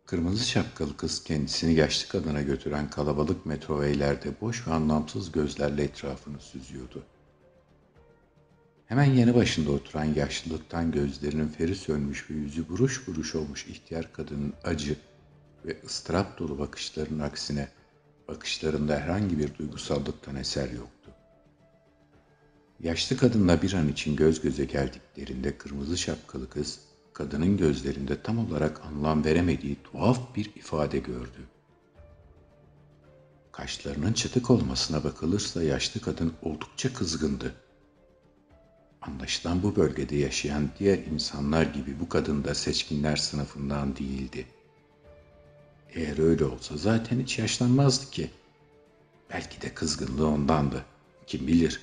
Kırmızı şapkalı kız kendisini yaşlı kadına götüren kalabalık metroveylerde boş ve anlamsız gözlerle etrafını süzüyordu. Hemen yanı başında oturan yaşlılıktan gözlerinin feri sönmüş ve yüzü buruş buruş olmuş ihtiyar kadının acı ve ıstırap dolu bakışlarının aksine bakışlarında herhangi bir duygusallıktan eser yoktu. Yaşlı kadınla bir an için göz göze geldiklerinde kırmızı şapkalı kız, kadının gözlerinde tam olarak anlam veremediği tuhaf bir ifade gördü. Kaşlarının çıtık olmasına bakılırsa yaşlı kadın oldukça kızgındı. Anlaşılan bu bölgede yaşayan diğer insanlar gibi bu kadın da seçkinler sınıfından değildi. Eğer öyle olsa zaten hiç yaşlanmazdı ki. Belki de kızgınlığı ondandı. Kim bilir?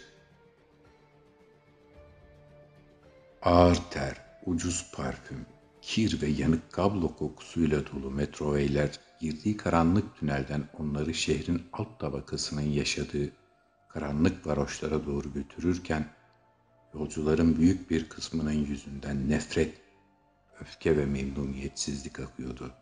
Ağır ter, ucuz parfüm, kir ve yanık kablo kokusuyla dolu metroveyler girdiği karanlık tünelden onları şehrin alt tabakasının yaşadığı karanlık varoşlara doğru götürürken yolcuların büyük bir kısmının yüzünden nefret, öfke ve memnuniyetsizlik akıyordu.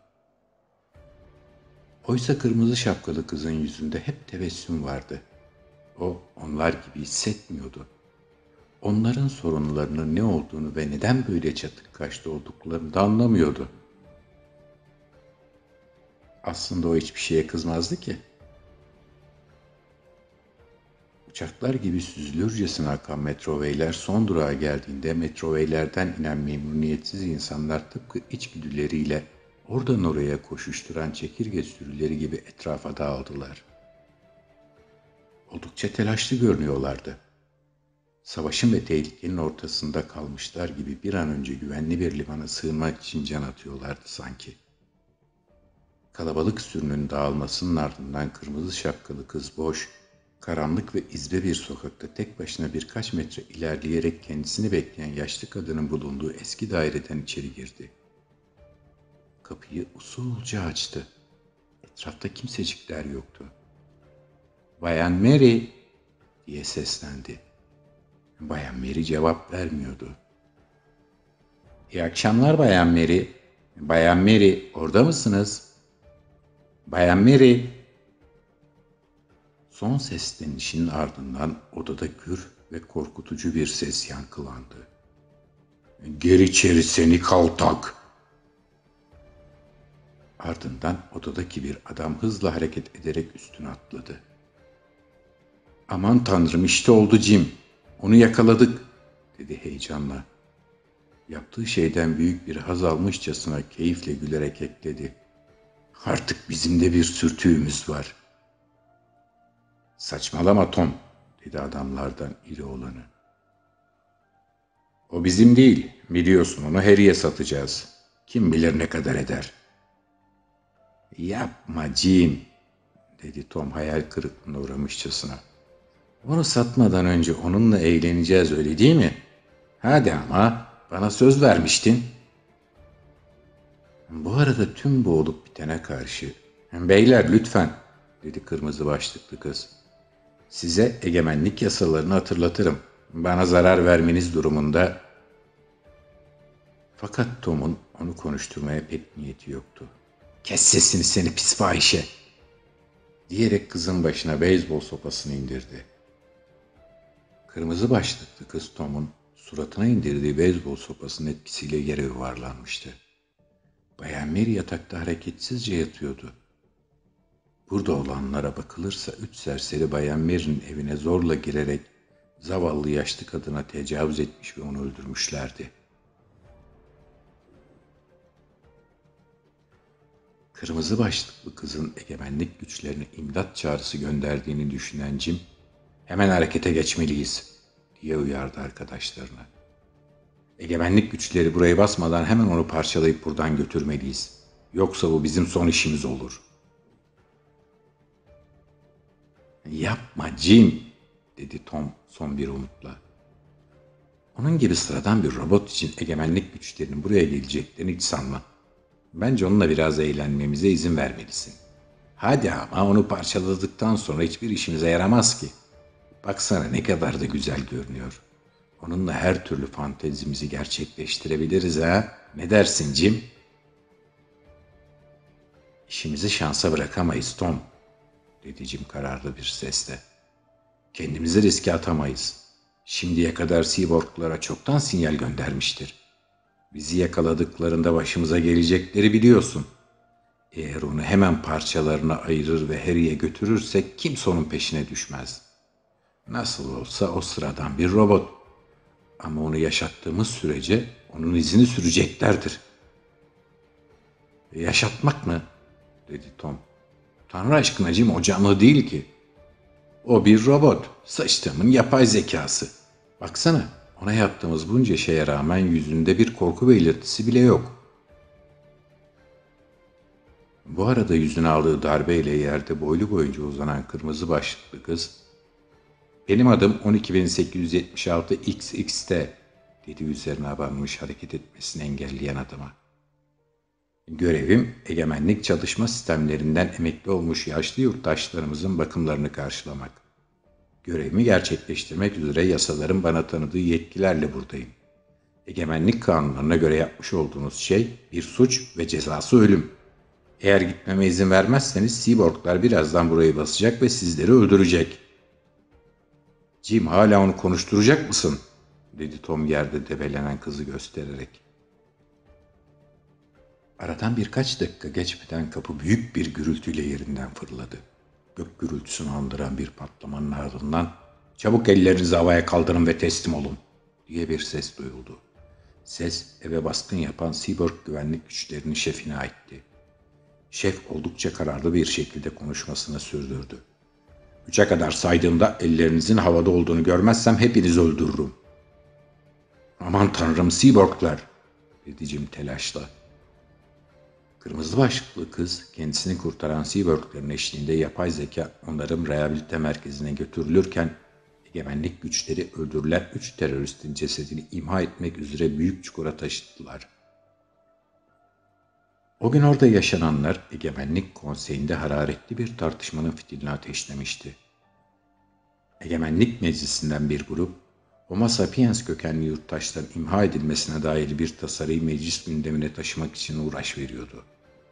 Oysa kırmızı şapkalı kızın yüzünde hep tebessüm vardı. O onlar gibi hissetmiyordu. Onların sorunlarının ne olduğunu ve neden böyle çatık kaşlı olduklarını da anlamıyordu. Aslında o hiçbir şeye kızmazdı ki. Uçaklar gibi süzülürcesine akan metroveyler son durağa geldiğinde metroveylerden inen memnuniyetsiz insanlar tıpkı içgüdüleriyle oradan oraya koşuşturan çekirge sürüleri gibi etrafa dağıldılar. Oldukça telaşlı görünüyorlardı. Savaşın ve tehlikenin ortasında kalmışlar gibi bir an önce güvenli bir limana sığınmak için can atıyorlardı sanki. Kalabalık sürünün dağılmasının ardından kırmızı şapkalı kız boş, karanlık ve izbe bir sokakta tek başına birkaç metre ilerleyerek kendisini bekleyen yaşlı kadının bulunduğu eski daireden içeri girdi. Kapıyı usulca açtı. Etrafta kimsecikler yoktu. "Bayan Mary!" diye seslendi. Bayan Mary cevap vermiyordu. "İyi akşamlar Bayan Mary. Bayan Mary, orada mısınız? Bayan Mary!" Son seslenişinin ardından odada gür ve korkutucu bir ses yankılandı. "Gir içeri seni kaltak!" Ardından odadaki bir adam hızla hareket ederek üstüne atladı. "Aman tanrım, işte oldu Jim. Onu yakaladık," dedi heyecanla. Yaptığı şeyden büyük bir haz almışçasına keyifle gülerek ekledi. "Artık bizim de bir sürtüğümüz var." "Saçmalama Tom," dedi adamlardan iri olanı. "O bizim değil, biliyorsun, onu Harry'e satacağız. Kim bilir ne kadar eder." "Yapma Jim," dedi Tom hayal kırıklığına uğramışçasına. "Onu satmadan önce onunla eğleneceğiz, öyle değil mi? Hadi ama, bana söz vermiştin." Bu arada tüm bu olup bitene karşı, "Beyler lütfen," dedi kırmızı başlıklı kız. "Size egemenlik yasalarını hatırlatırım. Bana zarar vermeniz durumunda..." Fakat Tom'un onu konuşturmaya pek niyeti yoktu. "Kes sesini seni pis fahişe!" diyerek kızın başına beyzbol sopasını indirdi. Kırmızı başlıklı kız Tom'un suratına indirdiği beyzbol sopasının etkisiyle yere yuvarlanmıştı. Bayan Mary yatakta hareketsizce yatıyordu. Burada olanlara bakılırsa 3 serseri Bayan Mary'nin evine zorla girerek zavallı yaşlı kadına tecavüz etmiş ve onu öldürmüşlerdi. Kırmızı başlıklı kızın egemenlik güçlerine imdat çağrısı gönderdiğini düşünen Jim, "Hemen harekete geçmeliyiz," diye uyardı arkadaşlarına. "Egemenlik güçleri burayı basmadan hemen onu parçalayıp buradan götürmeliyiz. Yoksa bu bizim son işimiz olur." "Yapma Jim," dedi Tom son bir umutla. "Onun gibi sıradan bir robot için egemenlik güçlerinin buraya geleceklerini hiç sanmam. Bence onunla biraz eğlenmemize izin vermelisin. Hadi ama, onu parçaladıktan sonra hiçbir işimize yaramaz ki. Baksana ne kadar da güzel görünüyor. Onunla her türlü fantezimizi gerçekleştirebiliriz ha? Ne dersin Jim?" İşimizi şansa bırakamayız Tom, dedi Jim kararlı bir sesle. Kendimizi riske atamayız. Şimdiye kadar Seaborg'lara çoktan sinyal göndermiştir. Bizi yakaladıklarında başımıza gelecekleri biliyorsun. Eğer onu hemen parçalarına ayırır ve Harry'e götürürsek kimse onun peşine düşmez. Nasıl olsa o sıradan bir robot. Ama onu yaşattığımız sürece onun izini süreceklerdir. Yaşatmak mı? Dedi Tom. Tanrı aşkına Jim, o canlı değil ki. O bir robot. Sıçtığımın yapay zekası. Baksana, ona yaptığımız bunca şeye rağmen yüzünde bir korku belirtisi bile yok. Bu arada yüzüne aldığı darbeyle yerde boylu boyunca uzanan kırmızı başlıklı kız, "Benim adım 12876 XXT," dedi üzerine abanmış hareket etmesini engelleyen adama. "Görevim, egemenlik çalışma sistemlerinden emekli olmuş yaşlı yurttaşlarımızın bakımlarını karşılamak. Görevimi gerçekleştirmek üzere yasaların bana tanıdığı yetkilerle buradayım. Egemenlik kanunlarına göre yapmış olduğunuz şey bir suç ve cezası ölüm. Eğer gitmeme izin vermezseniz Seaborg'lar birazdan burayı basacak ve sizleri öldürecek." "Jim, hala onu konuşturacak mısın?" dedi Tom yerde debelenen kızı göstererek. Aradan birkaç dakika geçmeden kapı büyük bir gürültüyle yerinden fırladı. Gök gürültüsünü andıran bir patlamanın ardından "Çabuk ellerinizi havaya kaldırın ve teslim olun," diye bir ses duyuldu. Ses eve baskın yapan Seaborg güvenlik güçlerinin şefine aitti. Şef oldukça kararlı bir şekilde konuşmasını sürdürdü. "3'e kadar saydığımda ellerinizin havada olduğunu görmezsem hepinizi öldürürüm." "Aman tanrım, Seaborg'lar," dedi Jim telaşla. Kırmızı başlıklı kız kendisini kurtaran Seaborg'ların eşliğinde yapay zeka onların rehabilite merkezine götürülürken egemenlik güçleri öldürülen 3 teröristin cesedini imha etmek üzere büyük çukura taşıttılar. O gün orada yaşananlar Egemenlik Konseyi'nde hararetli bir tartışmanın fitilini ateşlemişti. Egemenlik Meclisi'nden bir grup, Homo sapiens kökenli yurttaşların imha edilmesine dair bir tasarıyı meclis gündemine taşımak için uğraş veriyordu.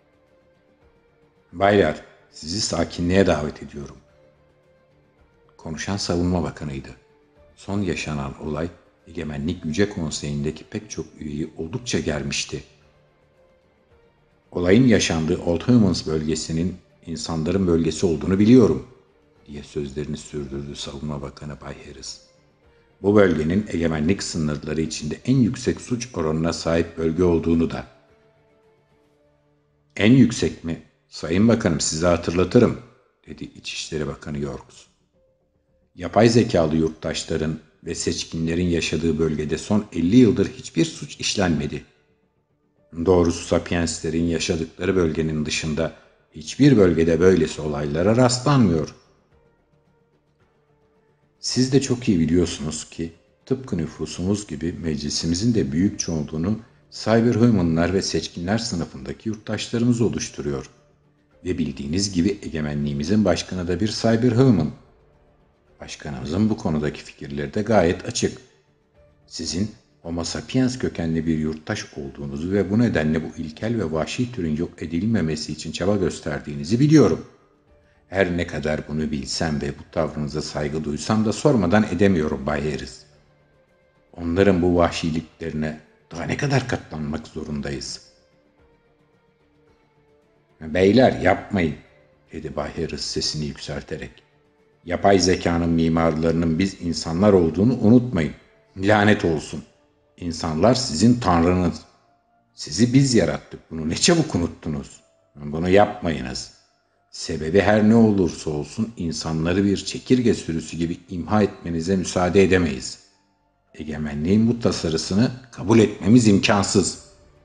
"Baylar, sizi sakinliğe davet ediyorum." Konuşan Savunma Bakanı'ydı. Son yaşanan olay Egemenlik Yüce Konseyi'ndeki pek çok üyeyi oldukça germişti. "Olayın yaşandığı Old Humans bölgesinin insanların bölgesi olduğunu biliyorum," diye sözlerini sürdürdü Savunma Bakanı Bay Harris. "Bu bölgenin egemenlik sınırları içinde en yüksek suç oranına sahip bölge olduğunu da." "En yüksek mi? Sayın Bakanım, size hatırlatırım," dedi İçişleri Bakanı Yorks. "Yapay zekalı yurttaşların ve seçkinlerin yaşadığı bölgede son 50 yıldır hiçbir suç işlenmedi. Doğrusu sapienslerin yaşadıkları bölgenin dışında hiçbir bölgede böylesi olaylara rastlanmıyor. Siz de çok iyi biliyorsunuz ki tıpkı nüfusumuz gibi meclisimizin de büyük çoğunluğunu Cyberhumanlar ve seçkinler sınıfındaki yurttaşlarımız oluşturuyor. Ve bildiğiniz gibi egemenliğimizin başkanı da bir Cyberhuman. Başkanımızın bu konudaki fikirleri de gayet açık. Sizin Homo sapiens kökenli bir yurttaş olduğunuzu ve bu nedenle bu ilkel ve vahşi türün yok edilmemesi için çaba gösterdiğinizi biliyorum. Her ne kadar bunu bilsem ve bu tavrınıza saygı duysam da sormadan edemiyorum Bay Harris. Onların bu vahşiliklerine daha ne kadar katlanmak zorundayız?" "Beyler, yapmayın," dedi Bay Harris sesini yükselterek. "Yapay zekanın mimarlarının biz insanlar olduğunu unutmayın. Lanet olsun. İnsanlar sizin tanrınız. Sizi biz yarattık. Bunu ne çabuk unuttunuz. Bunu yapmayınız. Sebebi her ne olursa olsun insanları bir çekirge sürüsü gibi imha etmenize müsaade edemeyiz. Egemenliğin bu tasarısını kabul etmemiz imkansız."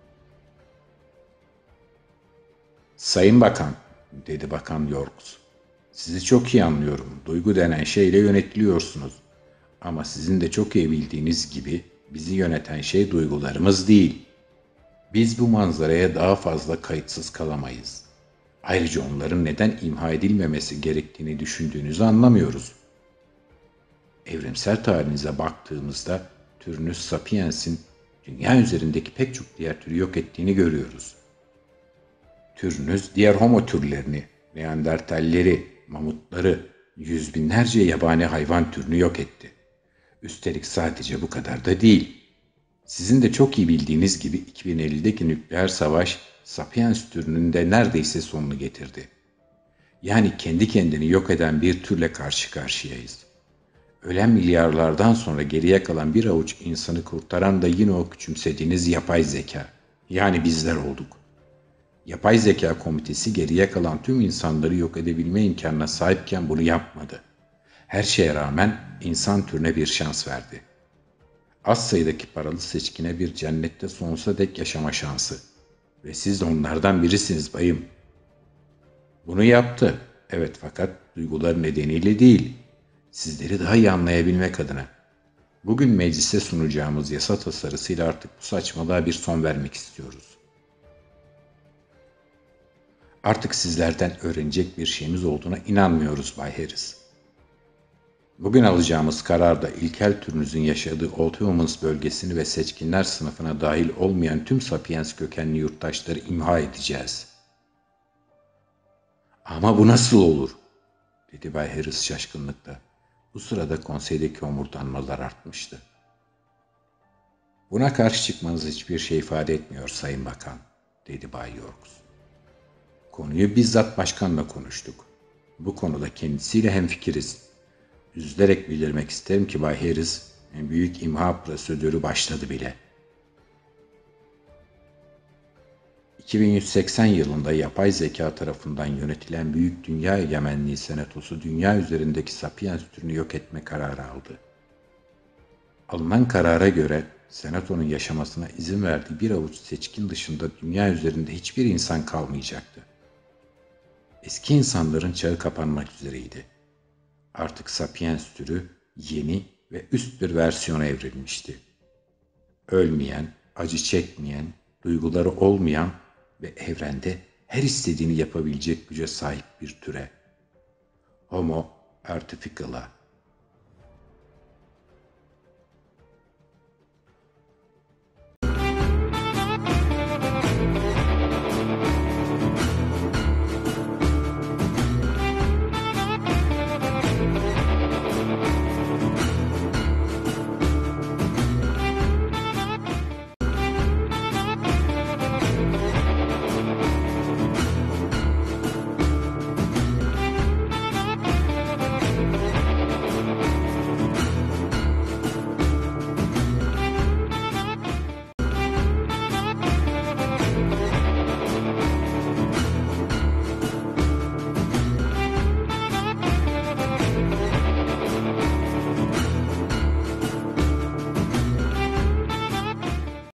"Sayın Bakan," dedi Bakan Yorks, "sizi çok iyi anlıyorum. Duygu denen şeyle yönetiliyorsunuz. Ama sizin de çok iyi bildiğiniz gibi bizi yöneten şey duygularımız değil. Biz bu manzaraya daha fazla kayıtsız kalamayız. Ayrıca onların neden imha edilmemesi gerektiğini düşündüğünüzü anlamıyoruz. Evrimsel tarihinize baktığımızda türünüz Sapiens'in dünya üzerindeki pek çok diğer türü yok ettiğini görüyoruz. Türünüz diğer homo türlerini, Neandertalleri, mamutları, yüz binlerce yabani hayvan türünü yok etti. Üstelik sadece bu kadar da değil. Sizin de çok iyi bildiğiniz gibi 2050'deki nükleer savaş, Sapiens türünün de neredeyse sonunu getirdi. Yani kendi kendini yok eden bir türle karşı karşıyayız. Ölen milyarlardan sonra geriye kalan bir avuç insanı kurtaran da yine o küçümsediğiniz yapay zeka. Yani bizler olduk. Yapay zeka komitesi geriye kalan tüm insanları yok edebilme imkanına sahipken bunu yapmadı. Her şeye rağmen insan türüne bir şans verdi. Az sayıdaki paralı seçkine bir cennette sonsuza dek yaşama şansı. Ve siz de onlardan birisiniz bayım. Bunu yaptı. Evet, fakat duyguları nedeniyle değil. Sizleri daha iyi anlayabilmek adına. Bugün meclise sunacağımız yasa tasarısıyla artık bu saçmalığa bir son vermek istiyoruz. Artık sizlerden öğrenecek bir şeyimiz olduğuna inanmıyoruz Bay Harris. Bugün alacağımız kararda ilkel türünüzün yaşadığı Old Humans bölgesini ve seçkinler sınıfına dahil olmayan tüm Sapiens kökenli yurttaşları imha edeceğiz. Ama bu nasıl olur? Dedi Bay Harris şaşkınlıkla. Bu sırada konseydeki homurdanmalar artmıştı. Buna karşı çıkmanız hiçbir şey ifade etmiyor Sayın Bakan, dedi Bay Yorks. Konuyu bizzat başkanla konuştuk. Bu konuda kendisiyle hemfikiriz. Üzülerek bildirmek isterim ki Bay Harris, büyük imha prosedürü başladı bile. 2180 yılında yapay zeka tarafından yönetilen Büyük Dünya Egemenliği Senatosu dünya üzerindeki Sapiens türünü yok etme kararı aldı. Alınan karara göre Senato'nun yaşamasına izin verdiği bir avuç seçkin dışında dünya üzerinde hiçbir insan kalmayacaktı. Eski insanların çağı kapanmak üzereydi. Artık Sapiens türü yeni ve üst bir versiyona evrilmişti. Ölmeyen, acı çekmeyen, duyguları olmayan ve evrende her istediğini yapabilecek güce sahip bir türe. Homo artificala